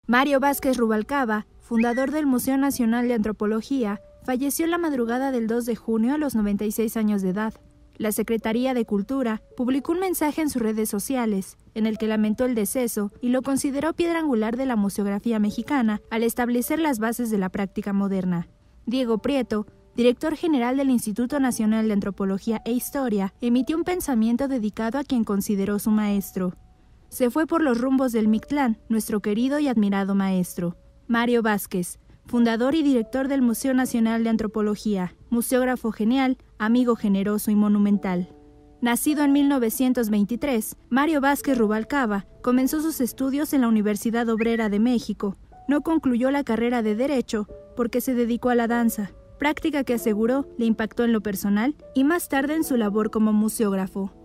Mario Vázquez Rubalcaba, fundador del Museo Nacional de Antropología, falleció en la madrugada del 2 de junio a los 96 años de edad. La Secretaría de Cultura publicó un mensaje en sus redes sociales, en el que lamentó el deceso y lo consideró piedra angular de la museografía mexicana al establecer las bases de la práctica moderna. Diego Prieto, director general del Instituto Nacional de Antropología e Historia, emitió un pensamiento dedicado a quien consideró su maestro. Se fue por los rumbos del Mictlán, nuestro querido y admirado maestro. Mario Vázquez, fundador y director del Museo Nacional de Antropología, museógrafo genial, amigo generoso y monumental. Nacido en 1923, Mario Vázquez Rubalcaba comenzó sus estudios en la Universidad Obrera de México. No concluyó la carrera de Derecho porque se dedicó a la danza, práctica que aseguró le impactó en lo personal y más tarde en su labor como museógrafo.